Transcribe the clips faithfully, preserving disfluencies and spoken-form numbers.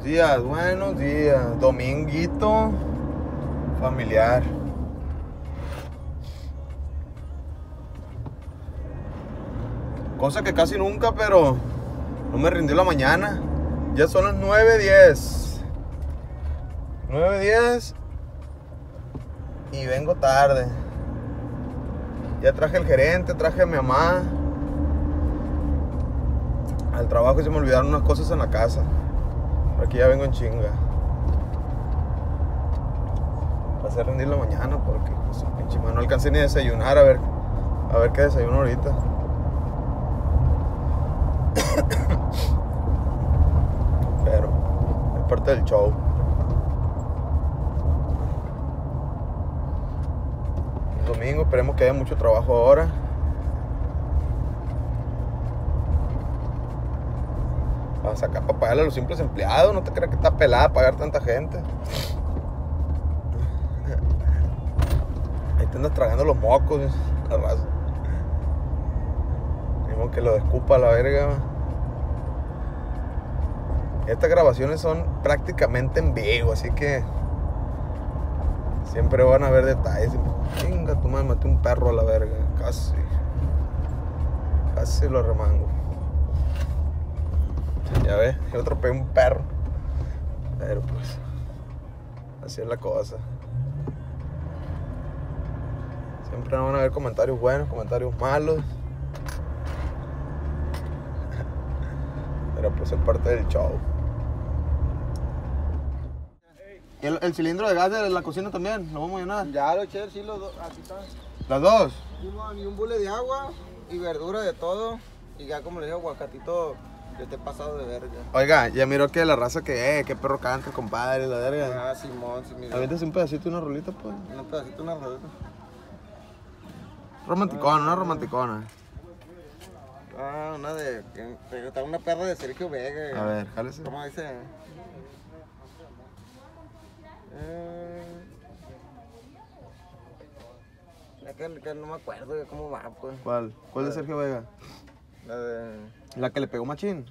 Buenos días, buenos días. Dominguito familiar. Cosa que casi nunca, pero no me rindió la mañana. Ya son las nueve diez. nueve diez y vengo tarde. Ya traje el gerente, traje a mi mamá al trabajo y se me olvidaron unas cosas en la casa. Por aquí ya vengo en chinga. Pasé a rendir la mañana porque pues, pinche madre, no alcancé ni a desayunar. A ver, a ver qué desayuno ahorita. Pero es parte del show. El domingo, esperemos que haya mucho trabajo ahora. Para sacar para pagarle a los simples empleados. No te creas que está pelada pagar tanta gente. Ahí te andas tragando los mocos, la raza. Mismo que lo descupa a la verga. Estas grabaciones son prácticamente en vivo, así que siempre van a haber detalles. Chinga, tu madre, maté un perro a la verga. Casi. Casi lo remango. Ya ves, yo atropellé un perro. Pero pues, así es la cosa. Siempre van a haber comentarios buenos, comentarios malos. Pero pues es parte del show. ¿Y el, el cilindro de gas de la cocina también? ¿Lo vamos a llenar? Ya lo eché, sí, los dos, aquí están. ¿Las dos? Y un bule de agua y verdura de todo. Y ya como le digo, aguacatito, yo te he pasado de verga. Oiga, ya miró que la raza que, eh, qué perro canta, compadre, la verga. Ah, Simón, sí, mira. Aviéntase un pedacito, una rolita, pues. Un pedacito, una rodita. Romanticona, una romanticona. Ah, una de... que está una perra de Sergio Vega. A ver, jálese. ¿Cómo dice? Eh... Es que, que no me acuerdo de cómo va, pues. ¿Cuál? ¿Cuál de Sergio Vega? La de... La que le pegó machín.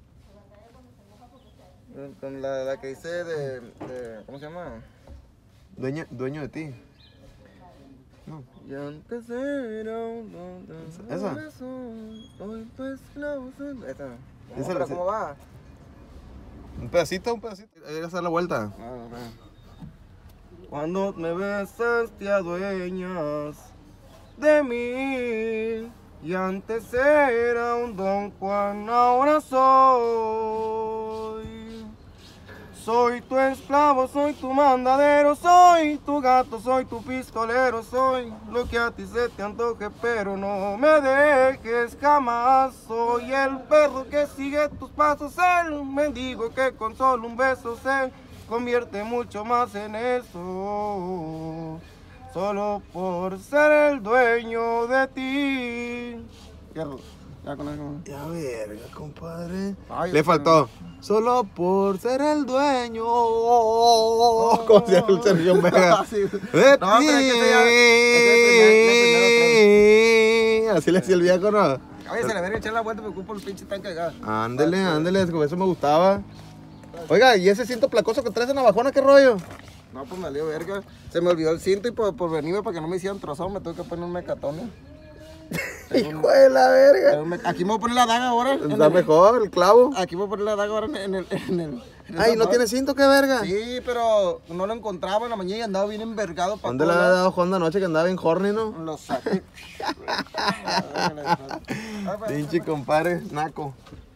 Con la, la que dice de, de... ¿Cómo se llama? Dueño, dueño de ti. No. Y antes era un... ¿Esa? Hoy tu esclavo soy... Esa. Esa ¿Pero la- cómo va? Un pedacito, un pedacito. Hay que hacer la vuelta. Ah, ok. Cuando me besas te adueñas de mí. Y antes era un Don Juan, ahora soy. Soy tu esclavo, soy tu mandadero, soy tu gato, soy tu pistolero, soy lo que a ti se te antoje, pero no me dejes jamás. Soy el perro que sigue tus pasos, el mendigo que con solo un beso se convierte mucho más en eso. Solo por ser el dueño de ti. Ya, ya con eso. Ya verga, compadre. Ay, Le es faltó. Solo por ser el dueño. Como se llama el Sergio Vega. Sí. De No, pero es que ese ya- ese ti. Así le hacía el viejo, ¿no? Oye, se le viene a echar la vuelta, me ocupo el pinche tanque de gas. Ándele, ándele, con eso me gustaba. Oiga, ¿y ese cinto placoso que traes en la bajona, qué rollo? No, pues me lío verga. Se me olvidó el cinto y por, por venirme para que no me hicieran trozado me tuve que poner un mecatón. Hijo de la verga. Aquí me voy a poner la daga ahora. en Está el- mejor, el clavo. Aquí me voy a poner la daga ahora en el... En el, en el en Ay, el- ¿no tiene cinto, qué verga? Sí, pero no lo encontraba en la mañana y andaba bien envergado para ¿Dónde le había dado Honda anoche que andaba bien horny, no? Lo saqué. Pinche compadre, naco.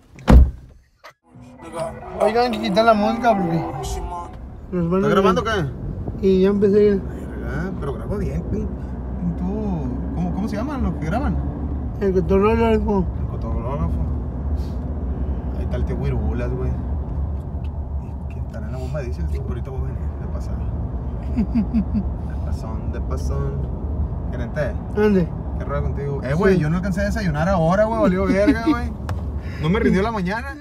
Oigan, que quitar la música porque nos van a ¿Estás grabando qué? Y ya empecé. Verga, pero grabo bien. pin- pin tú. ¿Cómo, ¿Cómo se llaman los que graban? El cotorreo algo. El cotorrógrafo. Ahí está el tío Wirulas, güey. Y que estará en la bomba de diésel, tío, pero ahorita voy a venir de pasada. De pasón, de pasón. Gerente, ¿Dónde? ¿qué rollo contigo? Eh, güey, yo no alcancé a desayunar ahora, güey, valió verga, güey. No me rindió la mañana.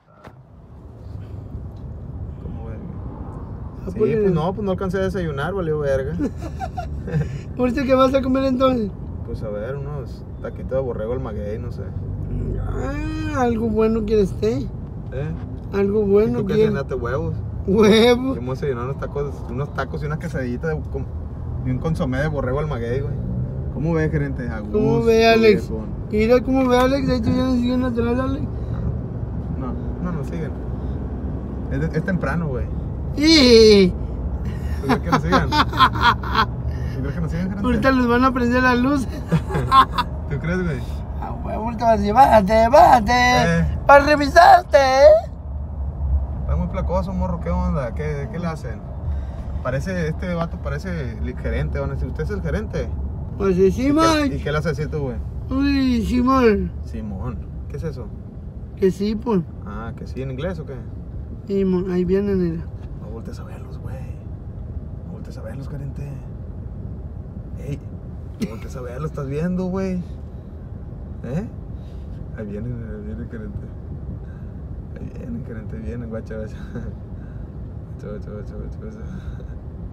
¿Cómo verga? Sí, pues no, pues no alcancé a desayunar, valió verga. ¿Ahorita qué vas a comer entonces? Pues a ver, unos taquitos de borrego al maguey, no sé. Ah, algo bueno quieres, ¿eh? ¿Eh? Algo ¿Y bueno, tú qué ¿qué? cenaste? Huevos. Huevo. Hemos desayunado unos tacos, unos tacos y una quesadillita de- con- y un consomé de borrego al maguey, güey. ¿Cómo ves, gerente? A ¿Cómo gusto, ve, Alex? viejón. Mira cómo ve, Alex. Ahí tú ya no siguen atrás, Alex. No, no, no siguen. Es, de- es temprano, güey. Y ¿Tú crees que nos sigan? ¿Tú crees que nos sigan, gerente? ahorita les van a prender la luz. ¿Tú crees, güey? Ah, huevo, ahorita vas a decir, bájate, bájate. Eh. Para revisarte, ¿eh? Está muy placoso, morro. ¿Qué onda? ¿Qué, qué le hacen? Parece, este vato parece el gerente, van a decir. ¿Usted es el gerente? Pues sí, ¿Y Simón. qué, y qué le hace decir tú, güey? Uy, Simón. Simón. ¿Qué es eso? Que sí, pues. Ah, ¿que sí en inglés o qué? Simón, ahí vienen, mira. No voltees a verlos, güey. No voltees a verlos, gerente. Ey, no voltees a verlos, estás viendo, güey. ¿Eh? Ahí vienen, ahí vienen, gerente. Ahí vienen, gerente, vienen, guacha, guacha. Guacha, guacha, guacha, guacha, guacha.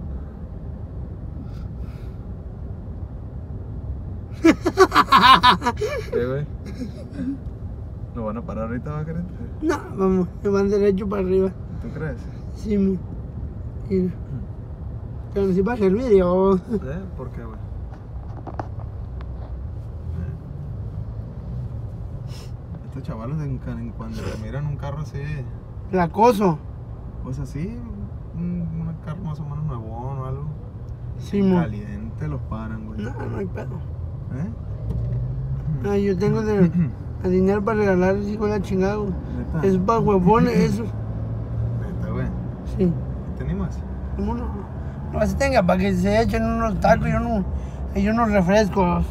¿Qué, güey? ¿Lo van a parar ahorita, va, gerente? No, vamos, me van derecho para arriba. ¿Tú crees? Simón. Mira. Pero si baja el vídeo. ¿Eh? ¿Por qué, güey? Estos chavalos en, en cuando miran un carro así, El acoso. pues así, un, un carro más o menos nuevón o algo, Simón. caliente los paran, güey. No, no hay pedo. ¿Eh? Ay, yo tengo de, de dinero para regalar, hijo de la chingada, güey. ¿Neta? Es para huevones, eso. Neta, güey. Sí. ¿Te animas? ¿Cómo no? No, así tenga, para que se echen unos tacos y unos, y unos refrescos.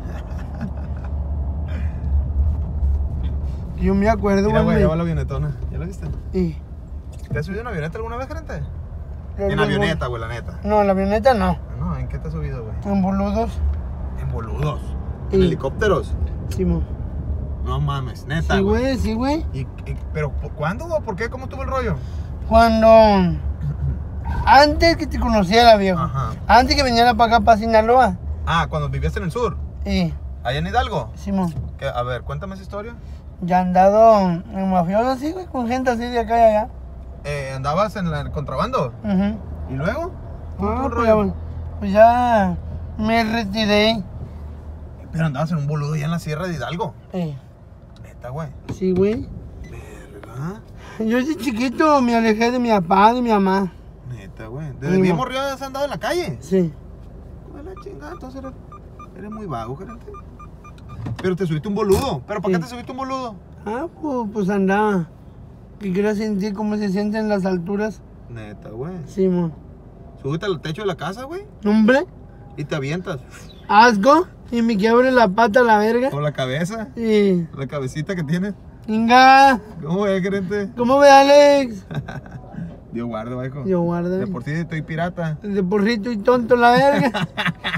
Yo me acuerdo, Mira, güey, güey. ya va la avionetona. ¿Ya la viste? Y- ¿Te has subido en avioneta alguna vez, gerente? los- En los- avioneta, güey, la neta. No, en la avioneta no. Ah, no, ¿en qué te has subido, güey? En boludos. En boludos. ¿En Sí. helicópteros? Simón. No mames, neta, Sí, güey. güey, sí, güey. ¿Y, y- pero ¿por- cuándo, güey? ¿Por qué? ¿Cómo estuvo el rollo? Cuando. Antes que te conociera, viejo. Ajá. Antes que viniera para acá, para Sinaloa. Ah, cuando vivías en el sur. Y, Allá en Hidalgo. Simón. ¿Qué? A ver, cuéntame esa historia. Ya he andado en mafioso así, güey, con gente así de acá y allá. Eh, ¿Andabas en la- el contrabando? Ujú. ¿Y luego? ¿Cómo Ah, estuvo el pues, ya, rollo? pues ya me retiré. Pero andabas en un boludo allá en la sierra de Hidalgo. Eh, Neta, güey. sí, güey. Verga. Yo desde chiquito me alejé de mi papá, de mi mamá. Neta, güey. Desde Sí, bien mo. morrido has andado en la calle. Sí. Pues la chingada, entonces eres, eres muy vago, gerente. Pero te subiste un boludo. ¿Pero por qué Sí. te subiste un boludo? Ah, pues, pues andaba. Que quiero sentir cómo se sienten las alturas. Neta, güey. Sí, mo. Súbete al techo de la casa, güey. Hombre, Y te avientas. asco. Y me quiebre la pata a la verga. Con la cabeza. Y. La cabecita que tienes. Inga. ¿Cómo ves, gerente? ¿Cómo ve, Alex? Dios guarde, viejo. Yo guardo. De por sí estoy pirata. De porrito y tonto la verga.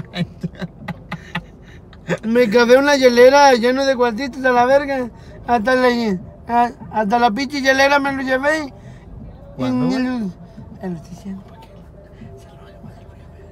Me café una hielera lleno de cuartitos a la verga. Hasta la, a- hasta la pinche hielera me lo llevé. Y ¿Cuándo, ni güey? lo- eh, lo estoy diciendo porque se lo voy a poner,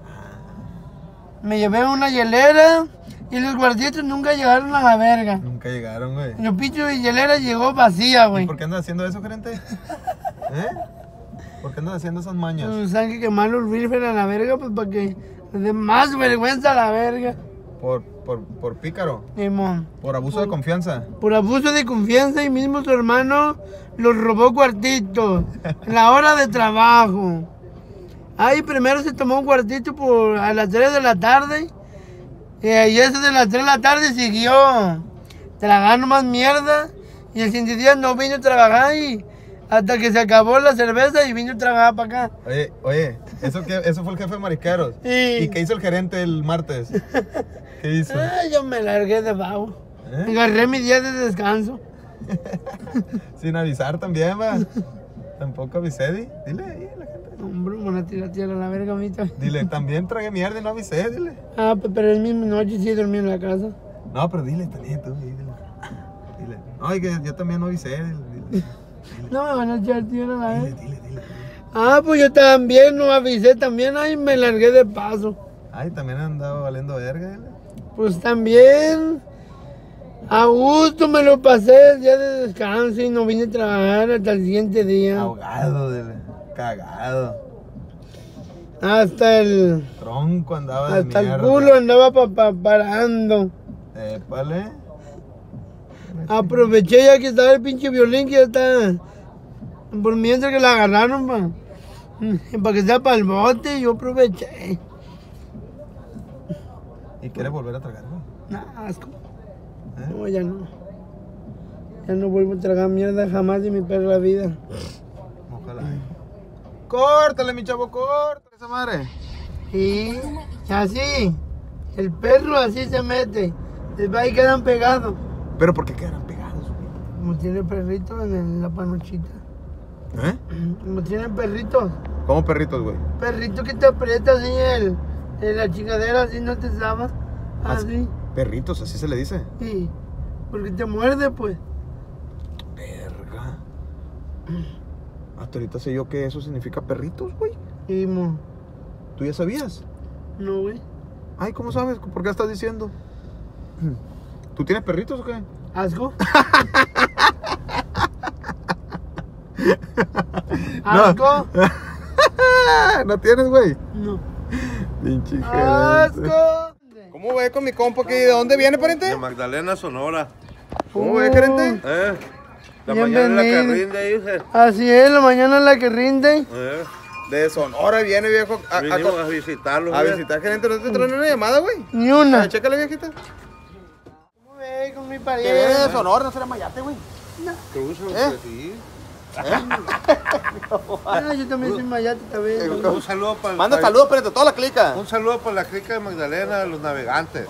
Me llevé una hielera y los cuartitos nunca llegaron a la verga. Nunca llegaron, güey. Los pinches hielera llegó vacía, ¿Y güey. por qué andas haciendo eso, gerente? ¿Eh? ¿Por qué andas haciendo esas mañas? Pues hay que quemar los Wilfer a la verga, pues para que les dé más vergüenza a la verga. Por, por, por pícaro. Simón. Por abuso de confianza. Por abuso de confianza y mismo su hermano los robó cuartitos en la hora de trabajo. Ahí primero se tomó un cuartito por a las tres de la tarde y ahí eso de las tres de la tarde siguió tragando más mierda y el siguiente día no vino a trabajar y hasta que se acabó la cerveza y vino a trabajar para acá. Oye, oye, eso, que, eso fue el jefe de marisqueros. Sí. ¿Y qué hizo el gerente el martes? ¿Qué hizo? Ay, yo me largué de vago. ¿Eh? Agarré mi día de descanso. Sin avisar también, va. Tampoco avisé, di. Dile ahí a la gente. Hombre, me van a tirar tierra a la verga ahorita. Dile, también tragué mierda y no avisé, dile. Ah, pe- pero el mismo noche sí dormí en la casa. No, pero dile también tú, dile. Dile. Ay, que yo también no avisé, dile. Dile, No me van a echar tierra a la dile, verga. dile, dile. Ah, pues yo también no avisé también. Ay, me largué de paso. Ay, también andaba valiendo verga, dile. Pues también. A gusto me lo pasé el día de descanso y no vine a trabajar hasta el siguiente día. Ahogado, de... cagado. Hasta el... Tronco andaba de Hasta mierda. el culo andaba pa, pa- parando. Épale. Aproveché ya que estaba el pinche violín que ya está. Por mientras que la agarraron pa, para que sea para el bote, yo aproveché. ¿Y quieres volver a tragar, güey? Nah, asco. ¿Eh? No, ya no. Ya no vuelvo a tragar mierda jamás de mi perra vida. Ojalá. Córtale, mi chavo, córtale esa madre. Y así, el perro así se mete. Después ahí quedan pegados. ¿Pero por qué quedan pegados, güey? Como tiene perritos en el- la panochita. ¿Eh? Como tienen perritos. ¿Cómo perritos, güey? Perrito que te aprieta así el, en la chingadera, así no te sabas. Así. Perritos, así se le dice. Sí. Porque te muerde, pues. Verga. Hasta ahorita sé yo que eso significa perritos, güey. Y mo. ¿Tú ya sabías? No, güey. Ay, ¿cómo sabes? ¿Por qué estás diciendo? ¿Tú tienes perritos o qué? ¿Asco? No. ¿Asco? ¿No tienes, güey? No. Pinche gerente. ¡Asco! ¿Cómo ve con mi compa aquí? ¿De dónde viene, pariente? De Magdalena, Sonora. ¿Cómo ve, gerente? ¿Eh? La mañana es la que Bienvenido. rinde, dice. Así es, la mañana es la que rinde. ¿Eh? De Sonora viene, viejo. A, a- Vinimos a visitarlo. a ¿eh? visitar, gerente. ¿No te traen una llamada, güey? Ni una. Ah, chécale, viejita. ¿Cómo ve con mi Que viene de pariente? Sonora, no será Mayate, güey. ¿Te gusta? ¿Eh? Sí. Ah, yo también soy mayate también. Eh, Un saludo para Manda saludos, pariente, toda la clica. Un saludo para la clica de Magdalena, los navegantes.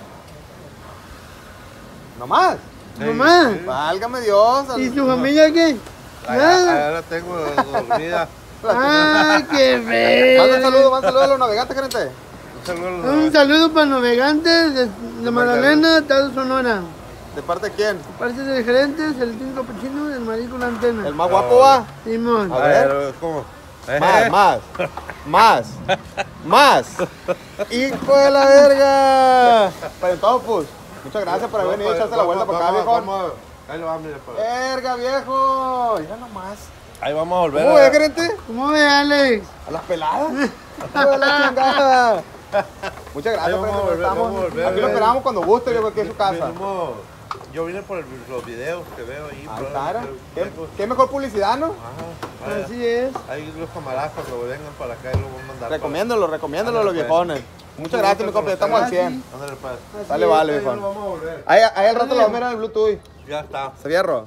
Nomás. Mamá. Sí, sí. Válgame Dios. ¿Y su familia qué? Allá, Nada. allá la tengo dormida. ¡Ay, qué Manda feo! saludos, manda saludos a los navegantes, gerente. Un saludo a los Un navegantes. saludo para navegantes de, de Magdalena, Estado Sonora. ¿De parte de quién? Parte del gerente, Celestino Capuchino, del marico la antena. El más guapo va. Simón. A A ver. ver, ¿cómo? ¿Eh? Más, más, más, más. ¡Hijo de la verga! Parentón, pues. Muchas gracias por haber venido a echarse la vuelta para acá, Vamos, viejo. vamos, ahí lo vamos, mira, para- Verga, viejo. Mira nomás. Ahí vamos a volver. ¿Cómo a- ve, gerente? ¿Cómo ve, Alex? A las peladas. Hijo de la chingada. Muchas gracias, Ahí vamos gerente. a volver, Estamos- vamos a volver. Aquí lo esperamos cuando guste, viejo, aquí es su casa. Vinimos- Yo vine por el- los videos que veo ahí. Ahí bro. está, ¿era? ¿Qué, Vengo- qué mejor publicidad, no? Ajá, vaya. Así es. Ahí los camaradas cuando vengan para acá y lo van a mandar. Recomiéndolo, recomiéndolo a los Ándale, viejones. Muchas gracias, mi compa, ya estamos al cien. para- Ándale, pues. Así Dale, es. vale, Ahí viejo. lo vamos a volver. Ahí, ahí al rato lo vamos a mirar en el Bluetooth. Ya está. ¿Se fierro?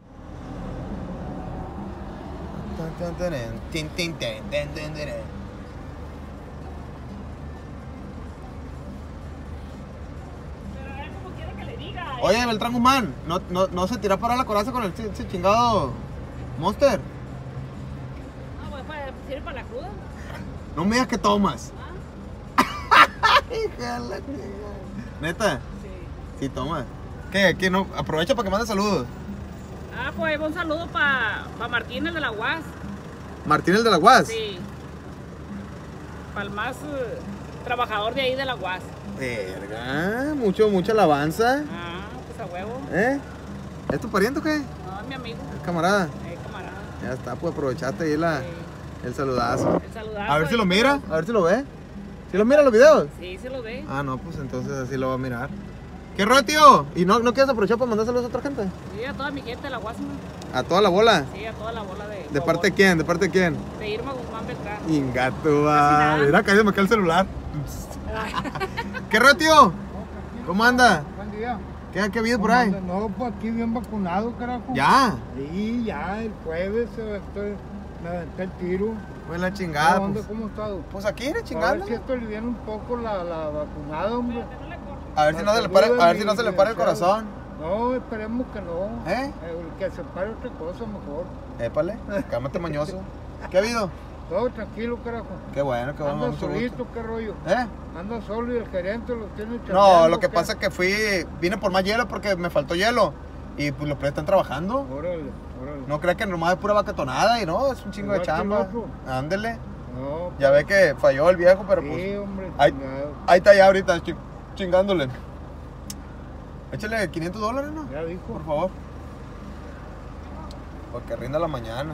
Oye, Beltrán Guzmán, ¿no, no, no se tiró a parar la coraza con el ch- ese chingado Monster? No, pues, pues, sirve para la cruda. No me digas que tomas. Ah, Hija de la chingada. ¿Neta? sí. Sí, toma. ¿Qué? ¿Qué? No? Aprovecha para que mande saludos. Ah, pues un saludo para pa Martín, el de la U A S. Martín, el de la U A S. Sí. Para el más eh, trabajador de ahí de la U A S. Verga, mucho, mucha alabanza. Ah, pues a huevo. ¿Eh? ¿Es tu pariente o qué? No, es mi amigo. ¿Es camarada? Eh, camarada. Ya está, pues aprovechaste ahí la, Sí. el saludazo. El saludazo. A ver si lo y- mira, a ver si lo ve. ¿Sí lo mira los videos? Sí, se lo ve. Ah, no, pues entonces así lo va a mirar. ¿Qué rollo, tío? ¿Y no, no quieres aprovechar para mandar saludos a otra gente? Sí, a toda mi gente de la U A S. ¿no? A toda la bola. Sí, a toda la bola de. ¿De parte de quién? ¿De parte de quién? De Irma Guzmán Beltrán. Ingato, nada. va. Mira, caído me cae el celular. Ay, ¿Qué rollo, tío? ¿Cómo anda? Buen día. ¿Qué, qué ha habido por ahí? No, pues aquí bien vacunado, carajo. Ya. Sí, ya, el jueves eh, estoy, me aventé el tiro. Fue la chingada. ¿Dónde, Pues, cómo ha estado? pues aquí, era A ver chingando. si esto aliviana un poco la, la vacunada, hombre. no le cortes. A ver si no se le para, a ver si no se le para el corazón. No, esperemos que no. ¿Eh? que se pare otra cosa mejor. Épale, cámate mañoso. ¿Qué ha habido? Todo tranquilo, carajo. Qué bueno, qué bueno, Anda mucho gusto. solito, qué rollo. ¿Eh? Anda solo y el gerente lo tiene No, chambeando, lo que ¿qué? pasa es que fui, vine por más hielo porque me faltó hielo. Y pues los plebes están trabajando. Órale, órale. No creas que nomás es pura vacatonada y no, es un chingo de Igual que el chamba. otro. Ándele. No, Ya ve que falló el viejo, pero sí, pues hombre. ahí, chingado. ahí está ya ahorita chi- chingándole. Échale quinientos dólares, ¿no? Ya dijo. Por favor. Porque rinda la mañana.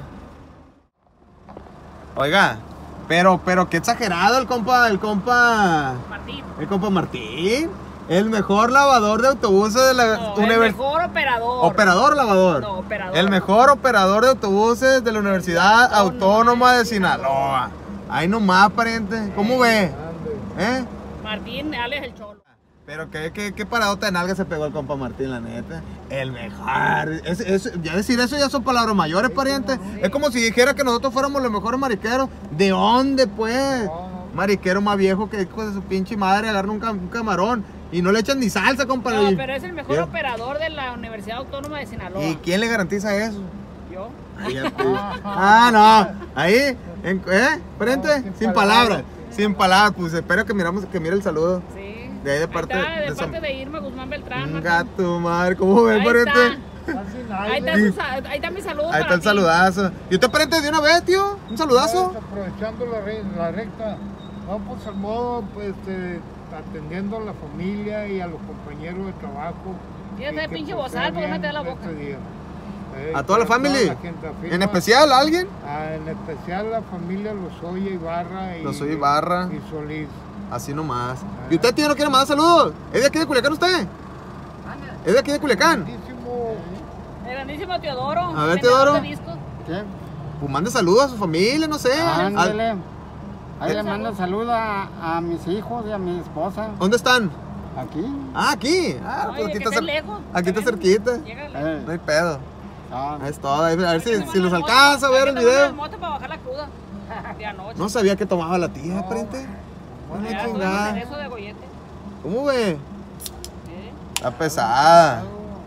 Oiga, pero, pero qué exagerado el compa, el compa... Martín. El compa Martín. El mejor lavador de autobuses de la No, el universidad. mejor operador. ¿Operador o lavador? No, operador. El mejor operador de autobuses de la Universidad Autónoma Autónoma de de Sinaloa. Ahí nomás, pariente. ¿Cómo ve? ¿Eh? Martín, Alex el Cholo. Pero qué, qué, qué paradota de nalga se pegó el compa Martín, la neta. El mejor. Es, es, ya decir eso ya son palabras mayores, pariente. Es como si dijera que nosotros fuéramos los mejores mariqueros. ¿De dónde, pues? Mariquero más viejo que hijo de su pinche madre, agarra un, cam- un camarón y no le echan ni salsa, compa. No, Y- pero es el mejor ¿Qué? operador de la Universidad Autónoma de Sinaloa. ¿Y quién le garantiza eso? Yo. Ahí ya te- Ah, no. Ahí, en- ¿eh? Frente, No, sin, sin palabras. palabras. Sin palabras. Pues espero que miramos, que mire el saludo. Sí. De ahí de parte está, de, de parte San- de Irma Guzmán Beltrán. Un Martín. gato, madre. ¿Cómo ven, Ahí pariente? está. Casi Ahí nadie. está, su sa- ahí está mi saludo. Ahí para está el ti. saludazo. ¿Y usted, pariente, de una vez, tío? ¿Un saludazo? Pues, aprovechando la, re- la recta. No, pues al modo, pues, este, atendiendo a la familia y a los compañeros de trabajo. Fíjate, y que, pinche pues, bozal, sea porque no bien te da la este boca. día. Eh, ¿A toda la para family? la gente afirma. ¿En especial a alguien? Ah, en especial la familia Lozoya Ibarra y, Lozoya Ibarra. y Solís. Así nomás. ¿Y usted, tío, no quiere mandar saludos? ¿Es de aquí de Culiacán usted? ¿Es de aquí de Culiacán? Grandísimo. El grandísimo Teodoro. A ver, vendedor Teodoro. de discos. ¿Qué? Pues mande saludos a su familia, no sé. Ándale. ¿A- Ahí le mando saludos a, a mis hijos y a mi esposa. ¿Dónde están? Aquí. Ah, aquí. Ah, Oye, pues aquí que está, esté cer- lejos, aquí está está cerquita. Llégale. Eh, No hay pedo. ah, Ahí es todo. A ver si, Hay que si los tomar alcanza a ver moto, el hay que tomar video. moto para bajar la cruda de anoche. No sabía que tomaba la tía, frente. Una Ya, chingada. eso de gollete. ¿Cómo ve? ¿Eh? Está pesada.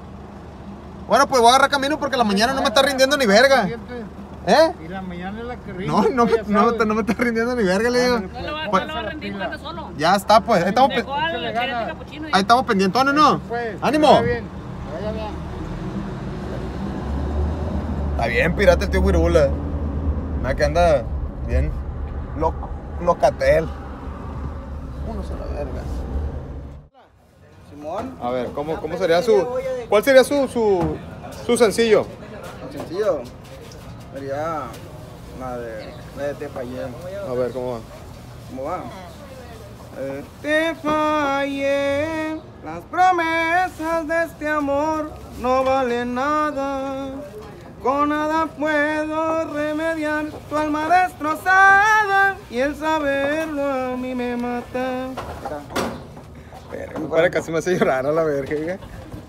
Bueno, pues voy a agarrar camino porque la mañana no me está rindiendo ni verga. ¿Eh? Y la mañana es la que rinde. No, no, me- ya no, me- sabes. no me está rindiendo ni verga, le digo. No lo va, Pues- no lo va a rendir cuando solo. Ya está, pues. Ahí estamos, pe- Dejó al Échale gerente ganas. capuchino. ahí estamos pendientones, ¿no? Pues, ¡Ánimo! vaya bien. vaya bien. Está bien, pirata el tío Wirula. Nada que anda bien loco, locatel. Uno se la verga. Simón, A ver, ¿cómo, cómo sería su... ¿Cuál sería su, su, su sencillo? sencillo. Sería la de, la de Te fallé. A ver, ¿cómo va? ¿Cómo va? Eh, te fallé, las promesas de este amor no valen nada. Con nada puedo remediar tu alma destrozada y el saberlo a mí me mata. Verga, mi padre casi me hace llorar a la verga, oiga.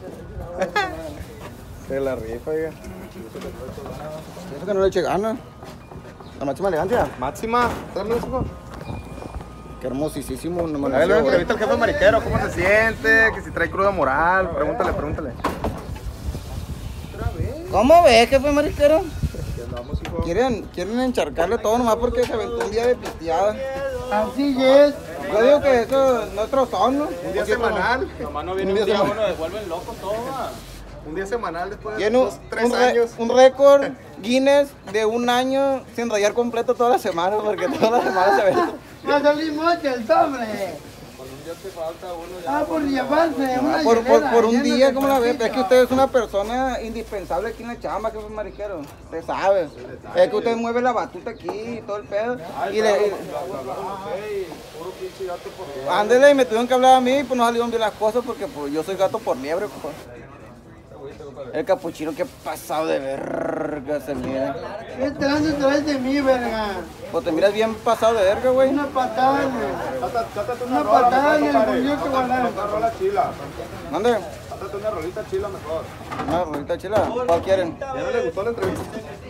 Se la rifa, oiga. Pienso que no le eche ganas. La máxima elegancia. Máxima, ¿sabes, hijo? Qué hermosísimo. No A ver, le entrevista al jefe mariquero, ¿cómo se siente? Que si trae cruda moral. Pregúntale, pregúntale. ¿Cómo ves, jefe mariquero? Quieren, quieren encharcarle todo nomás porque se aventó un día de pisteada. Así es. Yo digo que eso es nuestro son, ¿no? Un día semanal. Nomás no viene un día, uno devuelven locos todos. Un día semanal después de Tiene un, dos, tres un re- años. un récord Guinness de un año sin rayar completo toda la semana, porque toda la semana se ve. No salimos el sobre. Ah, por llevarse una Por, por, hielera por un llena día, de ¿cómo la ve? papitas. Es que usted es una persona indispensable aquí en la chamba, que es mariquero. Usted sabe. Es que usted mueve la batuta aquí y todo el pedo. Y le, y- Ándele, y me tuvieron que hablar a mí, pues no salieron bien las cosas porque pues, yo soy gato por liebre, pues. El capuchino, qué pasado de verga se mira. ¿Qué tranza traes de mí, verga? Pues te miras bien pasado de verga, güey. Una patada, güey. Una patada en el bolillo que guardar. ¿Dónde? Hátate una rolita chila mejor. Una rolita chila. ¿Cuál quieren? ¿Ya no le gustó la entrevista?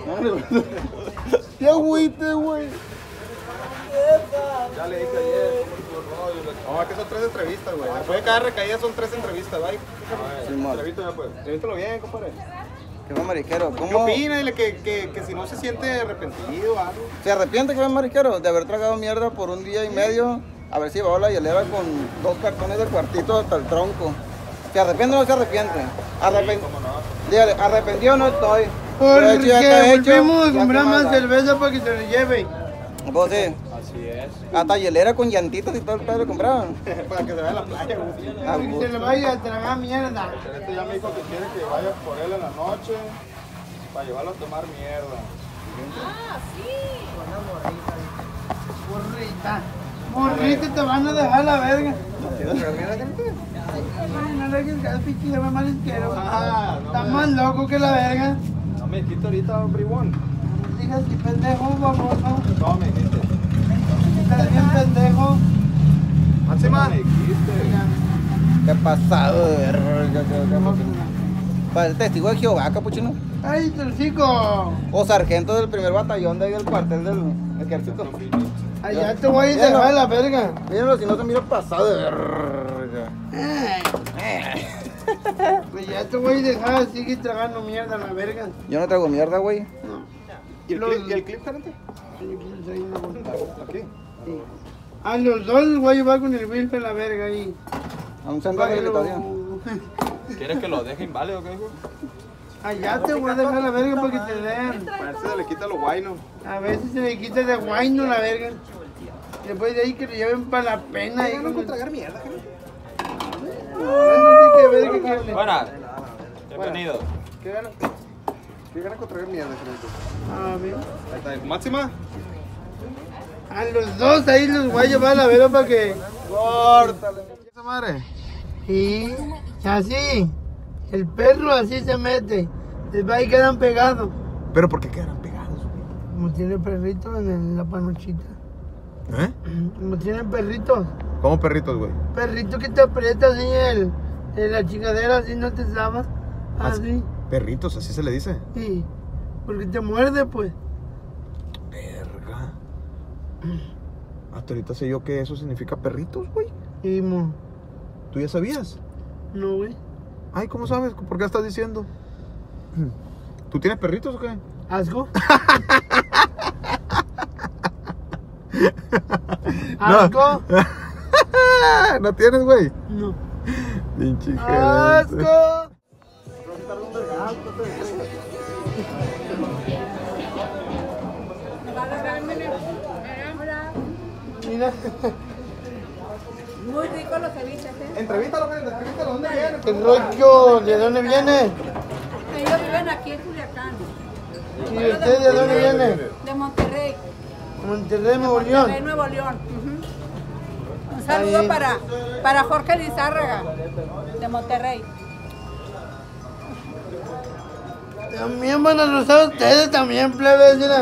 ¡Qué agüite, güey! Ya le dije ayer cómo estuvo el rollo. No, es que son tres entrevistas, güey. Después de cada recaída son tres entrevistas, ¿vale? Simón. Entrevístame, pues. Entrevístalo bien, compadre. ¿Qué fue mariquero? ¿Qué ¿Cómo opina? Dile que, que, que si no se siente arrepentido o algo. se arrepiente que fue mariquero de haber tragado mierda por un día y medio? A ver si llevaba la hielera con dos cartones de cuartito hasta el tronco. ¿Se arrepiente o no se arrepiente? Arrepen... Dígale, arrepentido no estoy. Lo hecho ya está Porque hecho, volvimos a ya comprar qué más mala. cerveza para que se lo lleve. Pues sí. Hasta hielera con llantitas y todo el pedo le compraban. Para que se vaya a la playa, güey. Ah, Que se le vaya a tragar mierda. Este ya me dijo que quiere que vaya por él en la noche para llevarlo a tomar mierda. Morrita. Morrita, te van a dejar la verga. No le hagas caso, pichi, se va mal izquierdo. Ah, no Está me- más loco que la verga. No me dijiste ahorita, bribón. Digas que pendejo, baboso. No me dijiste. Estás bien pendejo. Máxima. Me dijiste. Qué pasado de verga. Para el testigo de Jehová, capuchino. ¡Ay, Tulcico! O sargento del primer batallón de ahí del cuartel del ejército. Allá te voy a ir a dejar la verga. Mírenlo, si no se mira pasado de verga. Pues ya te voy a dejar, sigue tragando mierda a la verga. Yo no traigo mierda, güey. No. ¿Y el clip, ¿y el clip, gerente? Aquí. A los dos los voy a llevar con el Wilf a la verga ahí. A un centro de rehabilitación. ¿Quieres que lo deje inválido, qué dijo? Allá te voy a dejar la verga para que te den. A ver si se le quita lo guayno. A veces se le quita de guayno la verga. Y después de ahí que lo lleven para la pena. Ahí con el... tragar mierda, gerente. Eso sí que verga que le... Buenas. Bienvenido. ¿Qué gana? ¿Qué gana con tragar mierda, gerente? A ver. Ahí está. Máxima. A los dos ahí los voy a llevar a la verga para que... Córtale. ¿Qué esa madre? Y así, el perro así se mete. Les va a ir quedan pegados. ¿Pero por qué quedarán pegados? Como tiene perrito en el- la panochita. ¿Eh? Como tienen perritos. ¿Cómo perritos, güey? Perrito que te aprieta así el, en la chingadera, así no te sabas. Así. Perritos, así se le dice. Sí. Porque te muerde, pues. Verga. Hasta ahorita sé yo que eso significa perritos, güey. Y mo, ¿Tú ya sabías? no, güey. Ay, ¿cómo sabes? ¿Por qué estás diciendo? ¿Tú tienes perritos o qué? ¿Asco? No. ¿Asco? ¿No tienes, güey? No. Pinche gerente. ¡Asco! Mira, Muy rico los ceviches, ¿eh? Entrevítalo, gerente, entrevítalo. ¿Dónde viene? el rollo, ¿de dónde viene? Ellos viven aquí en Culiacán, ¿Y usted de dónde viene? de Monterrey, Monterrey, Nuevo Monterrey, León. Nuevo León. Ujú. Un saludo Ahí. para, para Jorge Lizárraga, de Monterrey. También van a rozar ustedes también, plebes, mira.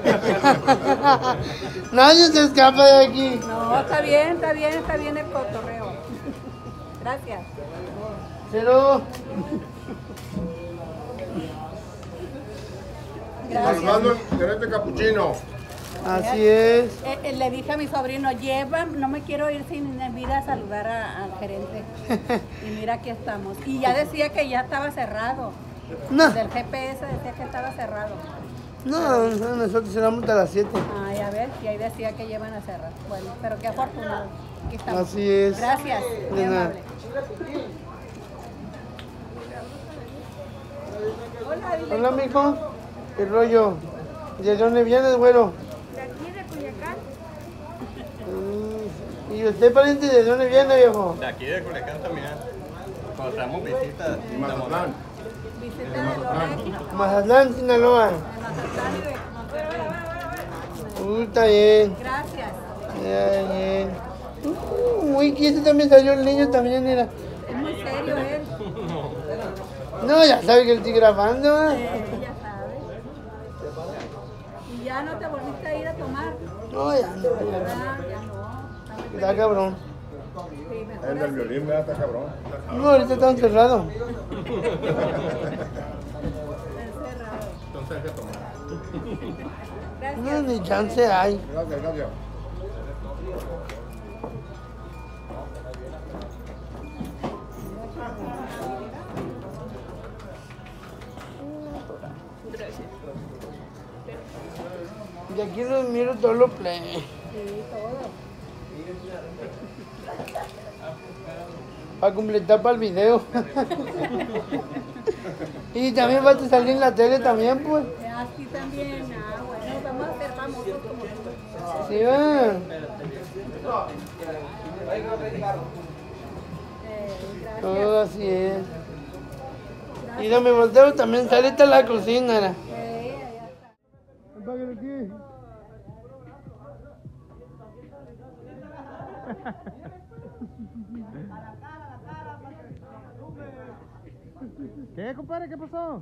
Nadie se escapa de aquí. No, está bien, está bien, está bien el cotorreo. Gracias. Pero, Gracias. gerente capuchino. así es. Eh, eh, le dije a mi sobrino, lleva, no me quiero ir sin ir a saludar a- al gerente. Y mira, aquí estamos. Y ya decía que ya estaba cerrado. No, Del G P S decía que estaba cerrado. no, nosotros cerramos hasta las siete. Ay, a ver, y ahí decía que llevan a cerrar. Bueno, pero qué afortunado. Aquí estamos. Así es. Gracias, muy De nada. amable. Hola, dile. Hola, mijo. ¿Qué rollo? ¿De dónde vienes, güero? De aquí, de Culiacán. Mm, ¿Y usted, pariente, de dónde viene, viejo? De aquí de Culiacán también. Cuando traemos visitas. Mazatlán. Visita de México. Mazatlán, Sinaloa. De Mazatlán y de Monterrey. Uh, está bien. Gracias. Ya, bien. Uh, muy quieto también salió el niño también, mira. Es muy serio él. No, ya sabe que lo estoy grabando. Eh, ya sabes. ¿Y ya no te volviste a ir a tomar? No, ya no, ya Ah, ya no. Está muy no. Está cabrón. Sí, mejor El del así. violín me da hasta cabrón. No, ahorita está encerrado. Encerrado. Entonces hay que tomar. Gracias. No, ni chance hay. Gracias, gracias. Y aquí los miro todos los play. Sí, todo. Para completar para el video. Y también va a salir en la tele también, pues. Aquí también. Ah, bueno, vamos a ser famosos como tú. Sí, va. Eh, gracias. Todo así es. Y donde me volteo también saliste a la cocina. Era. Eh, allá está. ¿Qué, compadre? ¿Qué pasó?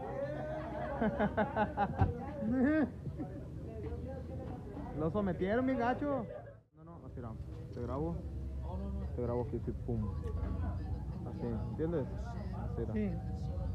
Lo sometieron bien gacho. No, no, así no. Te grabo. Te grabo aquí, sí, pum. Así, ¿entiendes? Así era. Sí.